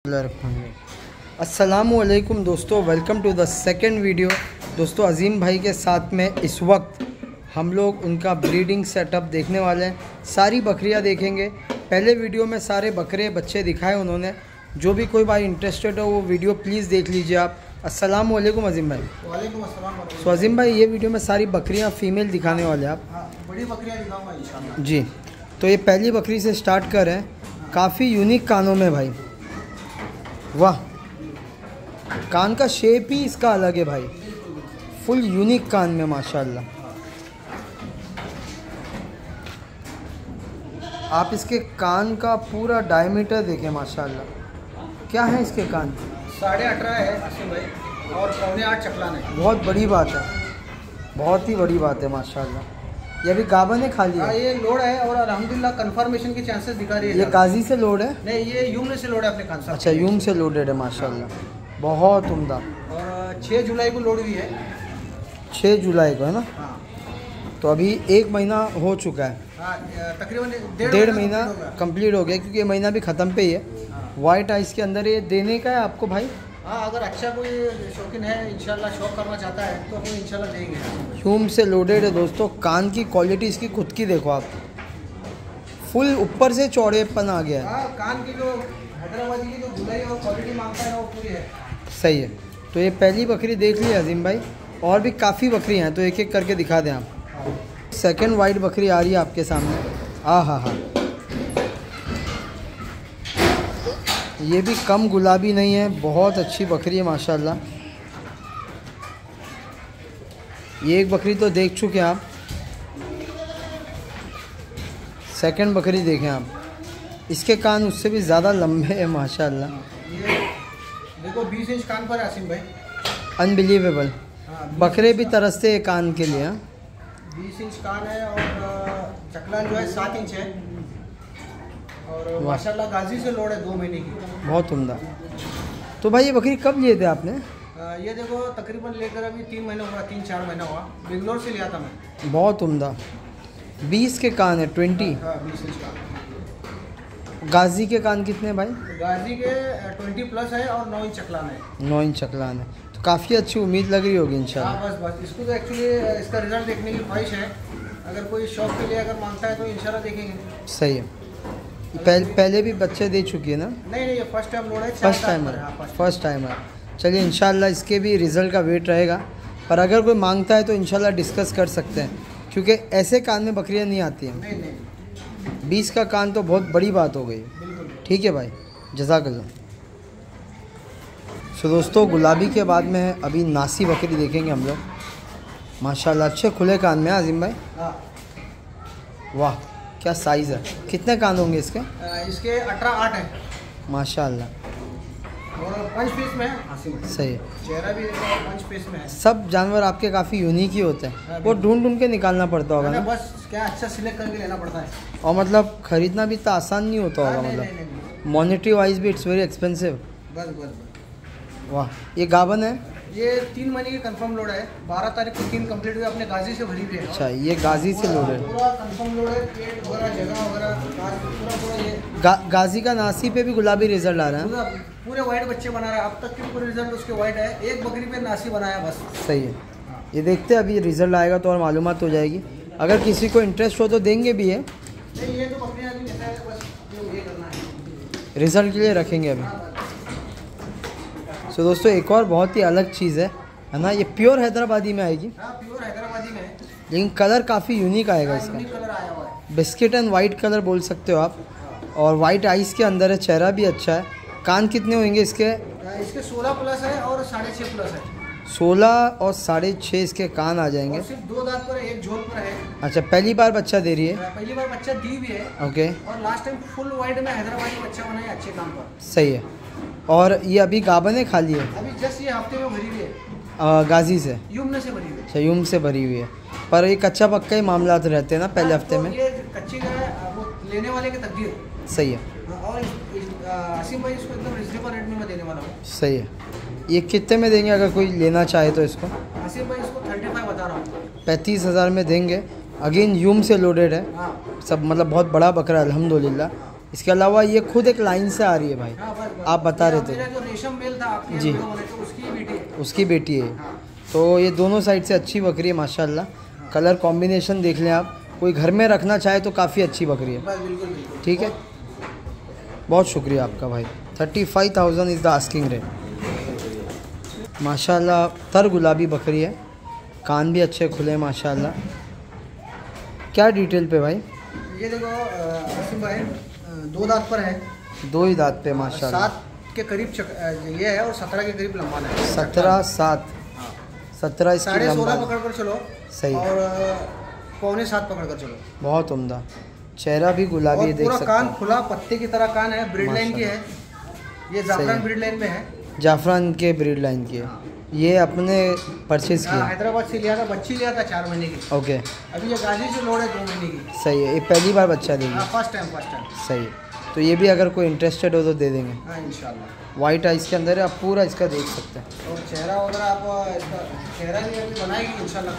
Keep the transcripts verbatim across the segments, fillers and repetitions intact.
अस्सलामुअलैकुम दोस्तों, welcome to the second video. दोस्तों अज़ीम भाई के साथ में इस वक्त हम लोग उनका ब्रीडिंग सेटअप देखने वाले हैं। सारी बकरियां देखेंगे। पहले वीडियो में सारे बकरे बच्चे दिखाए उन्होंने। जो भी कोई भाई इंटरेस्टेड हो वो वीडियो प्लीज़ देख लीजिए आप। अस्सलामुअलैकुम अज़ीम भाई। वालेकुम अस्सलाम। सो अज़ीम भाई, ये वीडियो में सारी बकरियाँ फ़ीमेल दिखाने वाले हैं आप? हाँ, बड़ी बकरियाँ दिखाऊंगा इंशाल्लाह। जी, तो ये पहली बकरी से स्टार्ट कर रहे हैं। काफ़ी यूनिक कानों में भाई, वाह, कान का शेप ही इसका अलग है भाई, फुल यूनिक कान में माशाल्लाह। आप इसके कान का पूरा डायमीटर देखें माशाल्लाह। क्या है इसके कान? साढ़े अठारह है आसिम भाई, और पौने आठ चकलान है। बहुत बड़ी बात है, बहुत ही बड़ी बात है माशाल्लाह। ये भी गाबन है खाली है? ये लोड है और अल्हम्दुलिल्लाह कंफर्मेशन के चांसेस दिखा रही है। ये गाजी से लोड है? नहीं, ये यूम से लोड है अपने कान से। अच्छा, यूम से लोडेड है माशाल्लाह, बहुत उम्दा। और छः जुलाई को लोड हुई है। छः जुलाई को है ना? हाँ। तो अभी एक महीना हो चुका है। हाँ, तकरीबन डेढ़ महीना कंप्लीट हो गया, क्योंकि ये महीना भी ख़त्म पे ही है। वाइट आइस के अंदर ये देने का है आपको भाई? हाँ, अगर अच्छा कोई शौकीन है इंशाल्लाह, शौक करना चाहता है तो हम इंशाल्लाह देंगे। ह्यूम से लोडेड है दोस्तों। कान की क्वालिटी इसकी खुद की देखो आप, फुल ऊपर से चौड़ेपन आ गया है। हाँ, कान की जो हैदराबादी की जो धुलाई और क्वालिटी मांगता है वो पूरी है। सही है। तो ये पहली बकरी देख ली अज़ीम भाई, और भी काफ़ी बकरी हैं, तो एक एक करके दिखा दें आप। सेकंड वाइट बकरी आ रही है आपके सामने। आ हा हा, ये भी कम गुलाबी नहीं है, बहुत अच्छी बकरी है माशाल्लाह। ये एक बकरी तो देख चुके हैं आप, सेकंड बकरी देखें आप। इसके कान उससे भी ज़्यादा लंबे हैं माशाल्लाह। ये देखो बीस इंच कान पर है आसिम भाई, अनबिलीवेबल। बकरे भी तरसते हैं कान के लिए। बीस इंच कान है और चकलान जो है सात इंच है, और माशाल्लाह गाजी से लोड है दो महीने की। बहुत उम्दा। तो भाई ये बकरी कब लिए थे आपने? आ, ये देखो तकरीबन लेकर अभी तीन महीने हुआ, तीन चार महीना हुआ। बेंगलोर से लिया था मैं। बहुत उम्दा। बीस के कान है, ट्वेंटी। हाँ, बीस इंच कान। गाजी के कान कितने भाई? गाजी के ट्वेंटी प्लस है और नौ इंच चकलान है। नौ इंच चकलान है, तो काफ़ी अच्छी उम्मीद लग रही होगी इंशाल्लाह। हाँ, बस बस इसको तो एक्चुअली इसका रिजल्ट देखने की ख्वाहिश है। अगर कोई शौक के लिए अगर मांगता है तो इंशाल्लाह देखेंगे। सही है। पहले पहले भी बच्चे दे चुकी है ना? नहीं नहीं, ये फर्स्ट टाइम लोड है। फर्स्ट टाइम है, फर्स्ट टाइम है। चलिए इंशाल्लाह इसके भी रिज़ल्ट का वेट रहेगा, पर अगर कोई मांगता है तो इंशाल्लाह डिस्कस कर सकते हैं, क्योंकि ऐसे कान में बकरियां नहीं आती हैं। नहीं नहीं, बीस का कान तो बहुत बड़ी बात हो गई। ठीक है भाई, जज़ाकल्लाह। सो दोस्तों, गुलाबी के बाद में अभी नासी बकरी देखेंगे हम लोग। माशाल्लाह अच्छे खुले कान में आज़िम भाई। हाँ। वाह, क्या साइज़ है। कितने कान होंगे इसके? इसके अठारह आठ है माशाल्लाह, और पंच पीस में है आसिम भाई। सही है। चेहरा भी पंच पीस में है। सब जानवर आपके काफ़ी यूनिक ही होते हैं, वो ढूंढ ढूंढ के निकालना पड़ता होगा ना? बस क्या अच्छा सिलेक्ट करके लेना पड़ता है। और मतलब ख़रीदना भी तो आसान नहीं होता होगा, मतलब मॉनेटरी वाइज भी इट्स वेरी एक्सपेंसिव। बस बस। वाह, ये गाबन है? ये तीन महीने की कंफर्म लोड है। बारह तारीख को तीन कंप्लीट हुई, अपने गाजी से भरी हुई है। अच्छा, ये गाजी से लोड है। पूरा कंफर्म लोड है, पेट वगैरह जगह वगैरह पूरा पूरा ये गा, गाजी का नासी पे भी गुलाबी रिजल्ट आ रहा है। पूरा पूरे वाइट बच्चे बना रहा है। अब तक के पूरे रिजल्ट उसके वाइट है। एक बकरी पे नासी बनाया बस। सही है। ये देखते हैं, अभी रिजल्ट आएगा तो और मालूमात हो जाएगी। अगर किसी को इंटरेस्ट हो तो देंगे भी है। नहीं, ये तो बकरियाँ अभी लेता है, बस ये करना है, रिजल्ट के लिए रखेंगे अभी। सो दोस्तों, एक और बहुत ही अलग चीज़ है है ना, ये प्योर हैदराबादी में आएगी। हाँ, प्योर हैदराबादी में है, लेकिन कलर काफ़ी यूनिक आएगा इसका। यूनिक कलर आया हुआ है। बिस्किट एंड वाइट कलर बोल सकते हो आप, और वाइट आइस के अंदर है। चेहरा भी अच्छा है। कान कितने होंगे इसके? इसके सोलह प्लस है और साढ़े छः प्लस है। सोलह और साढ़े छः इसके कान आ जाएंगे। और सिर्फ दो दांत पर है, एक झोल पर है। अच्छा, पहली बार बच्चा दे रही है? पहली बार बच्चा दी भी है। ओके। और लास्ट टाइम फुल वाइट में हैदराबादी बच्चा बनाया अच्छे काम पर। सही है। और ये अभी गाबन है खाली है? अभी जस्ट ये हफ्ते में भरी हुई है। आ, गाजी से? युम्न से भरी हुई है। अच्छा, यूम से भरी हुई है, पर ये कच्चा पक्का ही मामला रहते हैं ना पहले हफ्ते तो में। ये कच्ची का है, वो लेने वाले की तकदीर। सही है। और आसिम भाई इसको एकदम रिजनेबल रेट में मैं देने वाला हूँ। सही है। ये कितने में देंगे अगर कोई लेना चाहे तो इसको? आसिम भाई इसको थर्टी फाइव बता रहा हूँ। पैंतीस हज़ार में देंगे। अगेन यूम से लोडेड है। हाँ, सब मतलब बहुत बड़ा बकरा है अल्हम्दुलिल्लाह। इसके अलावा ये खुद एक लाइन से आ रही है भाई। हाँ, बस, बस। आप बता रहे थे मेरा जो रेशम मेल था आपके जी। वीडियो में, तो उसकी बेटी है। उसकी बेटी है। हाँ। तो ये दोनों साइड से अच्छी बकरी है माशाल्लाह। हाँ। कलर कॉम्बिनेशन देख लें आप, कोई घर में रखना चाहे तो काफ़ी अच्छी बकरी है। बस बिल्कुल बिल्कुल ठीक है, बहुत शुक्रिया आपका भाई। Thirty five thousand is the asking rate. माशाल्लाह तर गुलाबी बकरी है, कान भी अच्छे खुले हैं माशाल्लाह। क्या डिटेल पे भाई? ये देखो आसिम भाई, अ, दो दांत पर है, दो ही दांत पे माशाल्लाह। सात के करीब चक, अ, ये है और सत्रह के करीब लंबा है। सत्रह सात हाँ। सत्रह इसकी साढ़े सोलह लंबाई। पकड़ कर चलो सही। और अ, पौने सात पकड़ कर चलो। बहुत उम्दा, चेहरा भी गुलाबी और है, देख पूरा सकते कान हैं। खुला पत्ते की तरह कान है, ब्रीड लाइन की है। ये जाफरान है। ब्रीड लाइन में है। जाफरान के ब्रीड लाइन की है। हाँ। ये अपने परचेज हाँ, किया? हैदराबाद से लिया था, बच्ची लिया था चार महीने की। ओके, अभी ये गाजी से लोड है दो महीने की। सही है। ये पहली बार बच्चा देगी? हाँ, फर्स्ट टाइम फर्स्ट टाइम। सही है। तो ये भी अगर कोई इंटरेस्टेड हो तो दे देंगे। हाँ इंशाल्लाह। वाइट आइस के अंदर है, आप पूरा इसका देख सकते हैं। और चेहरा वगैरह आप इसका चेहरा भी अभी बनाएगी इंशाल्लाह।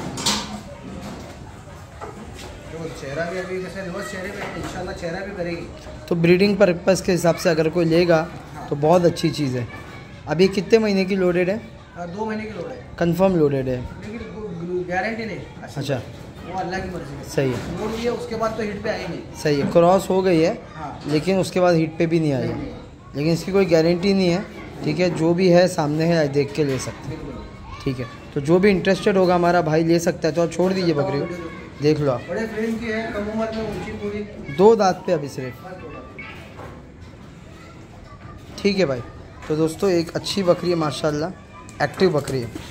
तो चेहरा भी अभी जैसे रिवर्स चेहरे पे है, इंशाल्लाह चेहरा भी करेगी। तो ब्रीडिंग पर्पज़ के हिसाब से अगर कोई लेगा तो बहुत अच्छी चीज़ है। अभी कितने महीने की लोडेड है? हाँ, दो महीने की लोड है, कंफर्म लोडेड है। लेकिन गारंटी नहीं। अच्छा, वो अल्लाह की मर्जी है। सही है। लोड लिया उसके बाद तो हिट पे आई नहीं। सही है, क्रॉस हो गई है हाँ। लेकिन उसके बाद हीट पे भी नहीं आई नहीं, है। नहीं, लेकिन इसकी कोई गारंटी नहीं है। ठीक है, जो भी है सामने है, देख के ले सकते हैं। बिल्कुल। ठीक है, तो जो भी इंटरेस्टेड होगा हमारा भाई ले सकता है। तो आप छोड़ दीजिए बकरी को, देख लो आप। बड़े फ्रेम की है, कम उम्र में ऊंची पूरी। दो दांत पे अभी सिर्फ। ठीक है भाई। तो दोस्तों एक अच्छी बकरी है माशाल्लाह, एक्टिव बकरी है।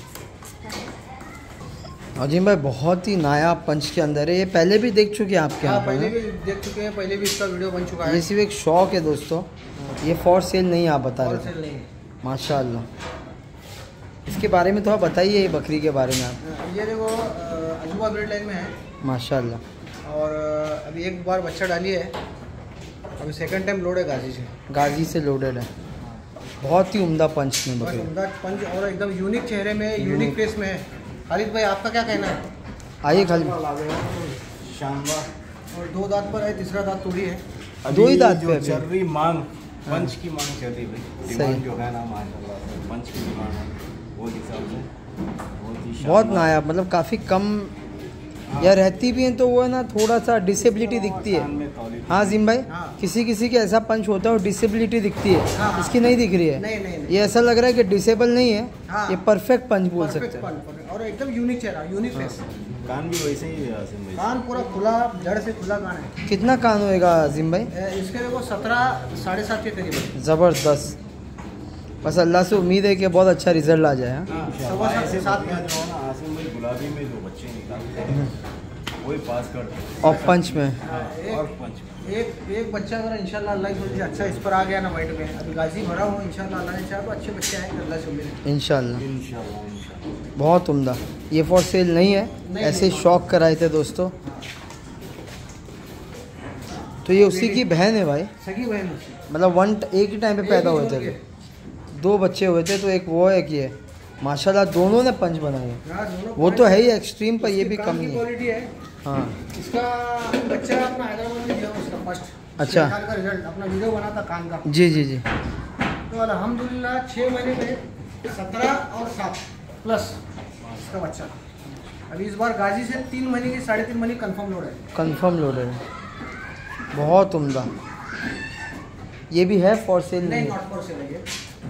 अजीम भाई बहुत ही नया पंच के अंदर है। ये पहले भी देख चुके हैं आपके हाँ, यहाँ पहले पर? भी देख चुके हैं, पहले भी इसका वीडियो बन चुका है। ये सिर्फ एक शौक है दोस्तों, ये फॉर सेल नहीं आप बता और रहे थे। सेल नहीं है। माशाल्लाह, इसके बारे में थोड़ा बताइए, ये बकरी के बारे में आप। ये देखो अ, अजूबा ब्रीड लाइन में है माशाल्लाह। और अ, अभी एक बार बच्चा डाली है, अभी सेकंड टाइम लोड है गाजी से। गाजी से लोडेड है, बहुत ही उम्दा पंच में बस बकरी। उम्दा पंच और एकदम यूनिक चेहरे में, यूनिक फेस में है। खालिद भाई आपका क्या कहना है? आइए खाली। शानदार। और दो दांत पर है, तीसरा दांत टूटी है। दो ही दांत जो पे अभी। चल रही मांग, पंच की मांग चल रही भाई। सही। डिमांड जो है ना माशाल्लाह, पंच की डिमांड है वो हिसाब से बहुत ही बहुत शानदार। नायाब, मतलब काफ़ी कम या रहती भी हैं तो वो है ना थोड़ा सा डिसेबिलिटी दिखती कान है। में तौली। हाँ जिम भाई, हाँ। किसी किसी के ऐसा पंच होता है और डिसेबिलिटी दिखती है। हाँ, हाँ। इसकी नहीं दिख रही है। नहीं नहीं नहीं। ये ऐसा लग रहा है कि डिसेबल नहीं है। हाँ। ये परफेक्ट पंच बोल Perfect सकते हैं। पंच, perfect। और एकदम यूनिक चेहरा, यूनिक फेस। कान भी वैसे ही है आसिम भाई। कान पूरा खुला, जड़ से खुला कान है। कितना कान होएगा जिम भाई? ए, इसके देखो सत्रह साढ़े सात के करीब है। ज़बरदस्त, बस अल्लाह से उम्मीद है कि बहुत अच्छा रिजल्ट आ जाए। हाँ? हाँ, इंशाल्लाह। सवा सात ऐसे सात बकरियां जो है ना आसिम भाई, गुलाबी में जो बच्चे निकालते हैं वही पास करते हैं। और पंच में और पंच में एक एक बच्चा अगर इंशाल्लाह अल्लाह की मर्जी से अच्छा इस पर आ गया ना वाइट में, अभी गाजी भरा हो इंशाल्लाह अल्लाह ने चाहा तो अच्छे बच्चे आएंगे, अल्लाह से उम्मीद है। इंशाल्लाह। इंशाल्लाह इंशाल्लाह। बहुत उम्दा। ये फॉर सेल नहीं है, नहीं, ऐसे नहीं। शौक कराए थे दोस्तों। तो ये उसी की बहन है भाई, सगी बहन उसकी। मतलब वन एक ही टाइम पे पैदा हुए थे। दो बच्चे हुए थे, तो एक वो है कि ये माशाल्लाह दोनों ने पंच बनाए हैं। हाँ, दोनों वो तो है ही एक्सट्रीम पर, ये भी इसकी कम कान की नहीं है। क्वालिटी है। हाँ इसका बच्चा अपना हैदराबाद में दिया उसका फर्स्ट। अच्छा। कान का रिजल्ट अपना वीडियो बना था कान का। जी जी जी। तो अल्हम्दुलिल्लाह छः महीने में सत्रह और सात प्लस इसका बच्चा। अभी इस बार गाजी से तीन महीने की साढ़े तीन महीने कंफर्म लोड है। कंफर्म लोडेड है, बहुत उम्दा। ये भी है फॉर सेल नहीं, नहीं है। नॉट फॉर सेल है ये।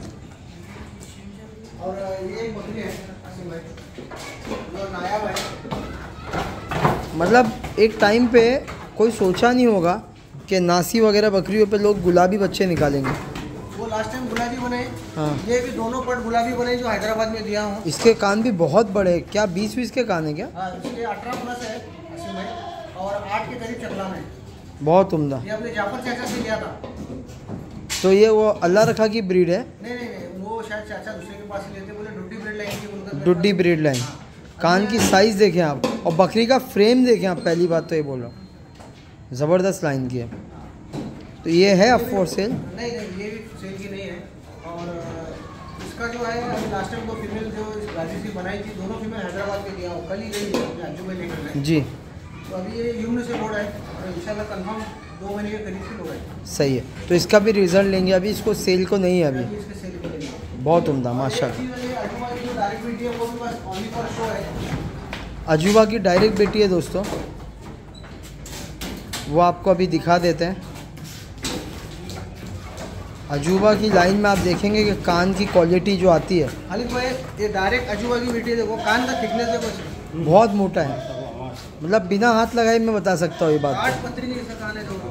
और ये एक बकरी है आसिम भाई, जो नायाब है। मतलब एक टाइम पे कोई सोचा नहीं होगा कि नासी वगैरह बकरियों पे लोग गुलाबी बच्चे निकालेंगे। वो लास्ट टाइम गुलाबी बने। हाँ। ये भी दोनों पट गुलाबी बने जो हैदराबाद में दिया हूँ। इसके कान भी बहुत बड़े हैं। क्या बीस बीस के कान है क्या? हाँ, इसके अठारह प्लस है आसिम भाई, और आठ के करीब चकलान है। बहुत उम्दा। ये अपने जाफर चाचा से लिया था। तो ये वो अल्लाह रखा की ब्रीड है? नहीं नहीं नहीं, वो शायद चाचा दूसरे के पास से लेते, बोले डुड्डी ब्रीड लाइन की उनका। Duddi breed line. कान की साइज़ देखें आप, और बकरी का फ्रेम देखें आप। पहली बात तो ये बोल रहा हूँ, ज़बरदस्त लाइन की है। तो ये है अब फॉर सेल? नहीं नहीं, ये भी सेल की नहीं है। और इसका जो है अभी लास्ट टाइम वो फीमेल जो इस गाजी से बनाई थी, दोनों फीमेल हैदराबाद में दिया हूँ, कल ही गई है अंजू में लेकर गए। जी। तो अभी ये यूम्न से बोर्ड है और इंशाल्लाह कंफर्म दो महीने के करीब से लोग हैं। सही है, तो इसका भी रिजल्ट लेंगे। अभी इसको सेल को नहीं है अभी। अभी इसके सेल के लिए बहुत उम्दा माशाल्लाह। अजूबा की जो डायरेक्ट वीडियो है वो भी बस ओनली फॉर शो है। अजूबा की डायरेक्ट बेटी है दोस्तों, वो आपको अभी दिखा देते हैं। अजूबा की लाइन में आप देखेंगे कि कान की क्वालिटी जो आती है, खालिद भाई ये डायरेक्ट अजूबा की वीडियो देखो, कान का थिकनेस देखो, बहुत मोटा है। मतलब बिना हाथ लगाए मैं बता सकता हूँ ये बात आठ पत्ती नहीं इसका कान है। देखो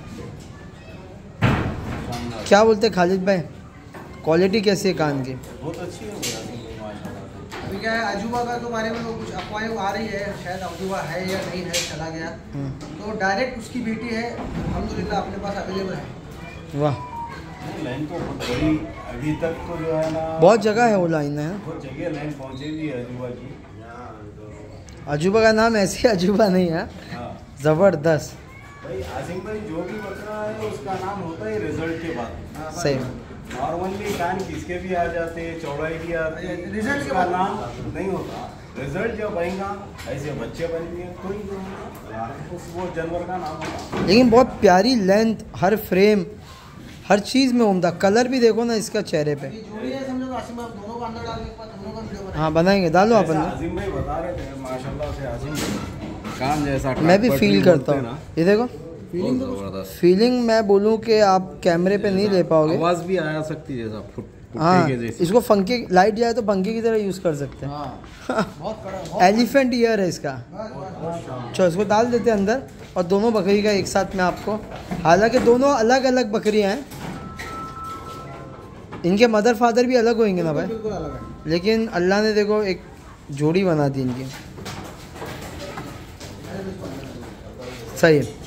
क्या बोलते हैं खालिद भाई, क्वालिटी कैसी है कान की? बहुत अच्छी है माशाल्लाह। अभी क्या है अजूबा का तो बारे में वो कुछ अफवाहें आ रही है, शायद अजूबा है या नहीं है, चला गया। तो डायरेक्ट उसकी बेटी है, अल्हम्दुलिल्लाह अपने पास अवेलेबल है। वाह, लाइन तो बहुत बड़ी अभी तक तो जो है ना, बहुत जगह है वो लाइन है। बहुत जगह लाइन पहुँची हुई है अजूबा की। अजूबा का नाम ऐसे अजूबा नहीं है, हाँ ज़बरदस्त। भाई आसिम भाई, जो भी बकरा है उसका नाम होता है रिजल्ट के बाद। सही। नॉर्मली कान किसके भी आ जाते हैं, चौड़ाई भी आती है, रिजल्ट के का बाद नाम नहीं होता। रिजल्ट जब आएगा ऐसे बच्चे बनेंगे तो ही जो है उस वो जानवर का नाम होगा। लेकिन बहुत प्यारी लेंथ, हर फ्रेम, हर चीज़ में उम्दा। कलर भी देखो ना इसका चेहरे पे। ये जोड़ी है, समझो आसिम आप दोनों को अंदर डाल के बाद दोनों का वीडियो बनाएंगे। हाँ बनाएंगे, डालो आप जैसा अंदर। आसिम भाई बता रहे थे माशाल्लाह से, आसिम कान जैसा मैं भी टाट फील पटरी करता बोलते हैं हूँ, ना, ये देखो बहुत जबरदस्त। फीलिंग। मैं बोलूँ कि आप कैमरे पे नहीं ले पाओगे। आवाज भी आ सकती है जैसा फुट हाँ, पुट्टी के जैसी। इसको फंके लाइट जाए तो पंखे की तरह यूज़ कर सकते हैं। बहुत कड़ा, बहुत एलिफेंट ईयर है इसका। बस, बस, बस। चलो इसको डाल देते हैं अंदर, और दोनों बकरी का एक साथ में आपको, हालांकि दोनों अलग अलग बकरियां हैं, इनके मदर फादर भी अलग होंगे ना भाई, बिल्कुल अलग है। लेकिन अल्लाह ने देखो एक जोड़ी बना दी इनकी। सही है।